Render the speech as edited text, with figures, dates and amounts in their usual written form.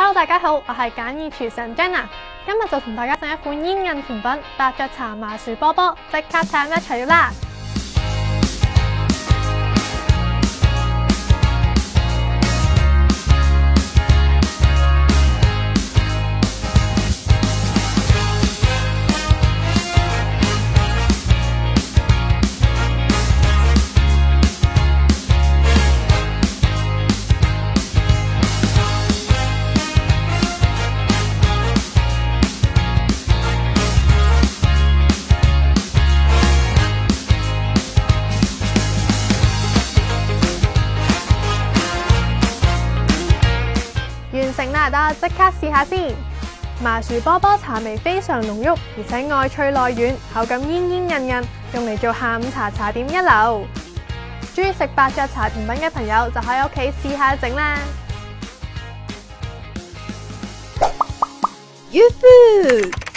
Hello， 大家好，我係簡易廚神 Jenna， 今日就同大家整一款煙韌甜品伯爵茶麻薯波波，即刻睇咩材料啦！完成啦，等我即刻試下先。麻薯波波茶味非常濃郁，而且外脆內軟，口感煙煙韌韌，用嚟做下午茶茶點一流。中意食伯爵茶甜品嘅朋友就喺屋企試下整啦。 Yoo-hoo!